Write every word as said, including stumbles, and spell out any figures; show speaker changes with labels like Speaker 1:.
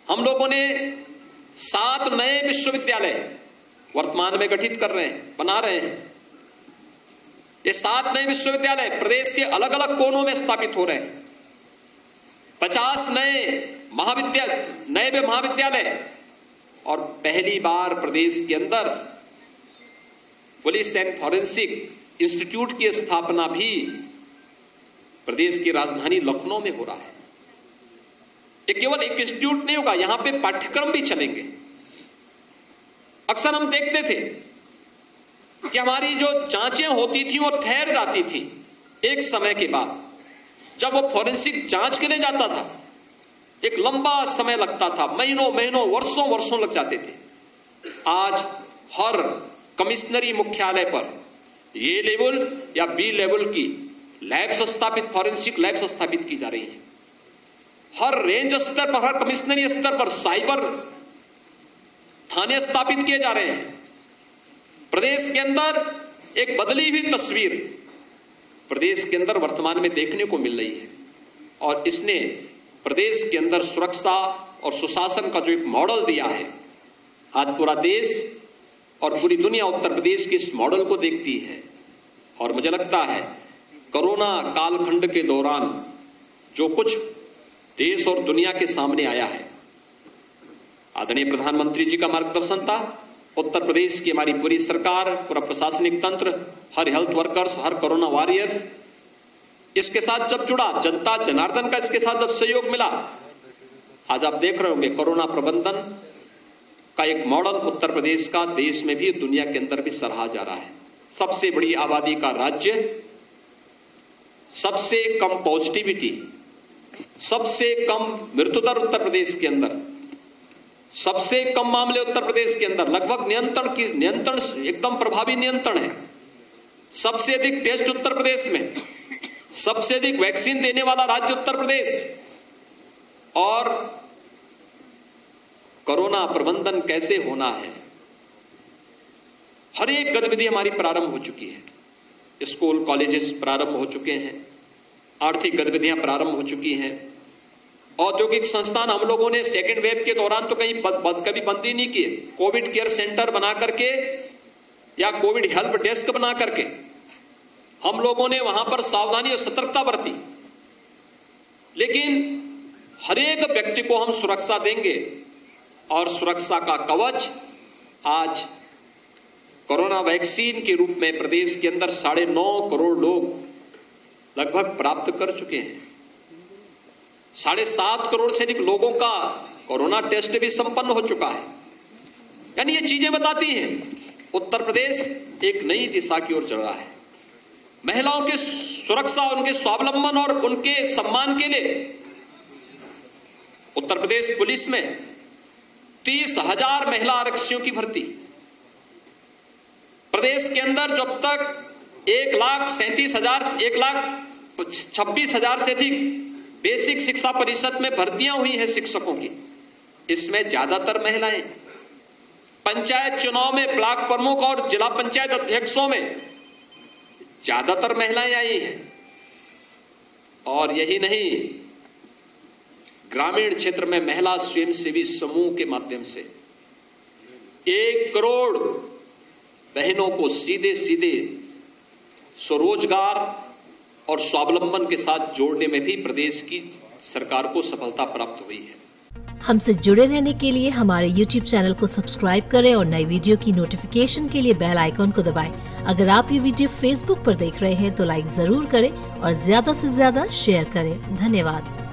Speaker 1: हम लोगों ने सात नए विश्वविद्यालय वर्तमान में गठित कर रहे हैं, बना रहे हैं। ये सात नए विश्वविद्यालय प्रदेश के अलग अलग कोनों में स्थापित हो रहे हैं। पचास नए महाविद्यालय नए महाविद्यालय और पहली बार प्रदेश के अंदर पुलिस एंड फॉरेंसिक इंस्टीट्यूट की स्थापना भी प्रदेश की राजधानी लखनऊ में हो रहा है। ये केवल एक इंस्टीट्यूट नहीं होगा, यहां पे पाठ्यक्रम भी चलेंगे। अक्सर हम देखते थे कि हमारी जो जांचें होती थी वो ठहर जाती थी एक समय के बाद। जब वो फॉरेंसिक जांच के लिए जाता था एक लंबा समय लगता था, महीनों महीनों वर्षों वर्षों लग जाते थे। आज हर कमिश्नरी मुख्यालय पर ए लेवल या बी लेवल की लैब्स स्थापित, फॉरेंसिक लैब्स स्थापित की जा रही है। हर रेंज स्तर पर, हर कमिश्नरी स्तर पर साइबर थाने स्थापित किए जा रहे हैं। प्रदेश के अंदर एक बदली हुई तस्वीर प्रदेश के अंदर वर्तमान में देखने को मिल रही है और इसने प्रदेश के अंदर सुरक्षा और सुशासन का जो एक मॉडल दिया है, आज पूरा देश और पूरी दुनिया उत्तर प्रदेश के इस मॉडल को देखती है। और मुझे लगता है कोरोना कालखंड के दौरान जो कुछ देश और दुनिया के सामने आया है, आदरणीय प्रधानमंत्री जी का मार्गदर्शन था, उत्तर प्रदेश की हमारी पूरी सरकार, पूरा प्रशासनिक तंत्र, हर हेल्थ वर्कर्स, हर कोरोना वॉरियर्स, इसके साथ जब जुड़ा, जनता जनार्दन का इसके साथ जब सहयोग मिला, आज आप देख रहे होंगे कोरोना प्रबंधन का एक मॉडल उत्तर प्रदेश का देश में भी, दुनिया के अंदर भी सराहा जा रहा है। सबसे बड़ी आबादी का राज्य, सबसे कम पॉजिटिविटी, सबसे कम मृत्यु दर उत्तर प्रदेश के अंदर, सबसे कम मामले उत्तर प्रदेश के अंदर, लगभग नियंत्रण की नियंत्रण एकदम प्रभावी नियंत्रण है। सबसे अधिक टेस्ट उत्तर प्रदेश में, सबसे अधिक वैक्सीन देने वाला राज्य उत्तर प्रदेश। और कोरोना प्रबंधन कैसे होना है, हर एक गतिविधि हमारी प्रारंभ हो चुकी है। स्कूल कॉलेजेस प्रारंभ हो चुके हैं, आर्थिक गतिविधियां प्रारंभ हो चुकी हैं, औद्योगिक संस्थान हम लोगों ने सेकेंड वेव के दौरान तो कहीं बद, बद, कभी बंद ही नहीं किए। कोविड केयर सेंटर बना करके या कोविड हेल्प डेस्क बना करके हम लोगों ने वहां पर सावधानी और सतर्कता बरती। लेकिन हर एक व्यक्ति को हम सुरक्षा देंगे और सुरक्षा का कवच आज कोरोना वैक्सीन के रूप में प्रदेश के अंदर साढ़े नौ करोड़ लोग लगभग प्राप्त कर चुके हैं। साढ़े सात करोड़ से अधिक लोगों का कोरोना टेस्ट भी संपन्न हो चुका है। यानी ये चीजें बताती हैं उत्तर प्रदेश एक नई दिशा की ओर चल रहा है। महिलाओं की सुरक्षा, उनके स्वावलंबन और उनके सम्मान के लिए उत्तर प्रदेश पुलिस में तीस हजार महिला आरक्षियों की भर्ती। प्रदेश के अंदर जब तक एक लाख सैंतीस हजार एक लाख छब्बीस हजार से अधिक बेसिक शिक्षा परिषद में भर्तियां हुई हैं शिक्षकों की, इसमें ज्यादातर महिलाएं। पंचायत चुनाव में ब्लॉक प्रमुख और जिला पंचायत अध्यक्षों में ज्यादातर महिलाएं आई हैं। और यही नहीं, ग्रामीण क्षेत्र में महिला स्वयंसेवी समूह के माध्यम से एक करोड़ बहनों को सीधे सीधे स्वरोजगार और स्वावलंबन के साथ जोड़ने में भी प्रदेश की सरकार को सफलता प्राप्त हुई है।
Speaker 2: हमसे जुड़े रहने के लिए हमारे यूट्यूब चैनल को सब्सक्राइब करें और नई वीडियो की नोटिफिकेशन के लिए बेल आइकॉन को दबाएं। अगर आप ये वीडियो फेसबुक पर देख रहे हैं तो लाइक जरूर करें और ज्यादा से ज्यादा शेयर करें। धन्यवाद।